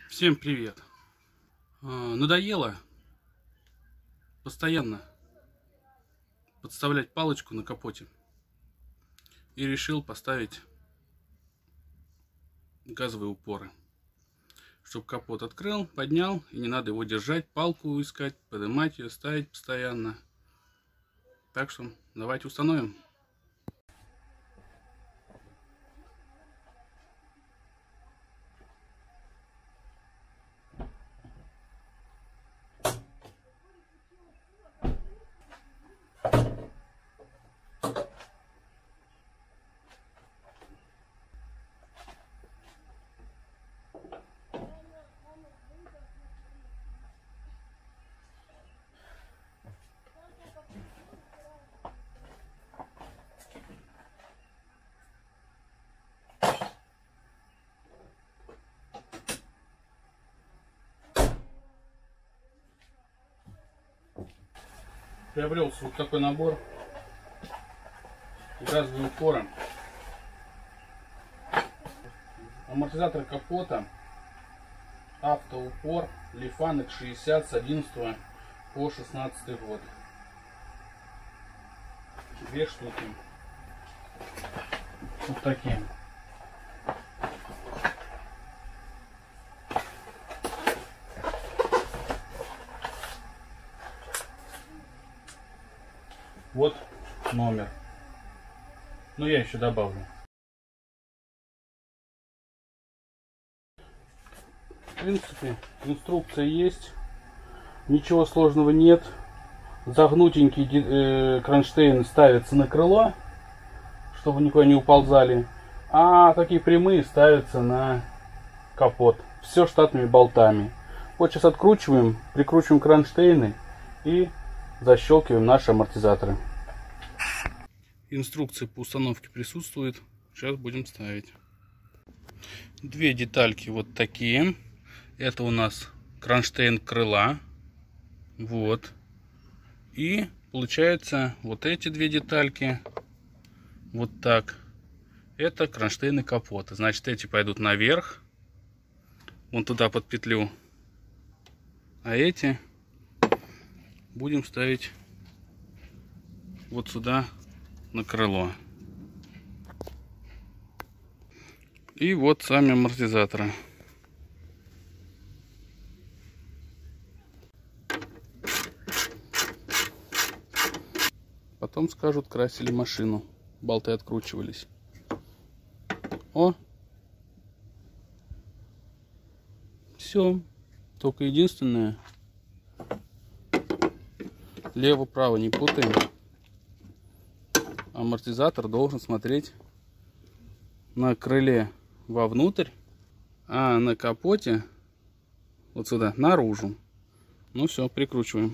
Всем привет! Надоело постоянно подставлять палочку на капоте и решил поставить газовые упоры, чтобы капот открыл, поднял, и не надо его держать, палку искать, поднимать ее, ставить постоянно. Так что давайте установим. Приобрелся вот такой набор газовые упоры. Амортизатор капота автоупор Lifan X60 с 11 по 16 год. 2 штуки. Вот такие. Вот номер. Но я еще добавлю. В принципе, инструкция есть. Ничего сложного нет. Загнутенькие кронштейны ставятся на крыло, чтобы никуда не уползали. А такие прямые ставятся на капот. Все штатными болтами. Вот сейчас откручиваем, прикручиваем кронштейны и защелкиваем наши амортизаторы. Инструкция по установке присутствует. Сейчас будем ставить. Две детальки вот такие. Это у нас кронштейн крыла. Вот. И получается вот эти две детальки. Вот так. Это кронштейны капота. Значит, эти пойдут наверх. Вон туда под петлю. А эти будем ставить вот сюда на крыло. И вот сами амортизаторы. Потом скажут, красили машину. Болты откручивались. О! Все. Только единственное, лево-право не путаем. Амортизатор должен смотреть на крыле вовнутрь, а на капоте вот сюда, наружу. Ну все, прикручиваем.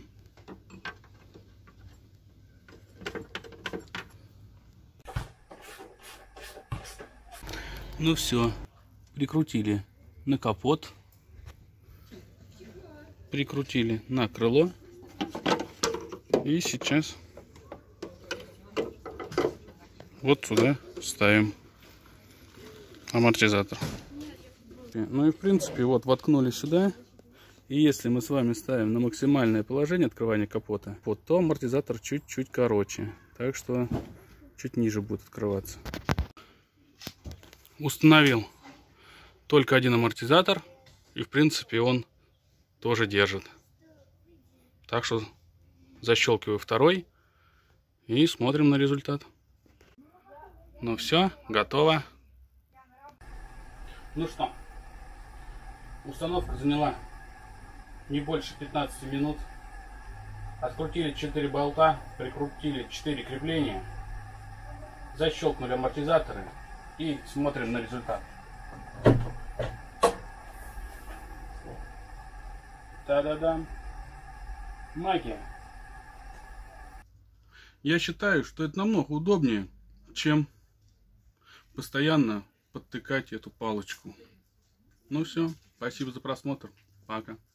Ну все, прикрутили на капот, прикрутили на крыло. И сейчас вот сюда ставим амортизатор. Ну и в принципе вот воткнули сюда. И если мы с вами ставим на максимальное положение открывания капота, вот, то амортизатор чуть-чуть короче. Так что чуть ниже будет открываться. Установил только один амортизатор. И в принципе он тоже держит. Так что защелкиваю второй и смотрим на результат. Ну все, готово. Ну что, установка заняла не больше 15 минут. Открутили 4 болта, прикрутили 4 крепления, защелкнули амортизаторы и смотрим на результат. Та-да-дам! Магия! Я считаю, что это намного удобнее, чем постоянно подтыкать эту палочку. Ну все, спасибо за просмотр. Пока.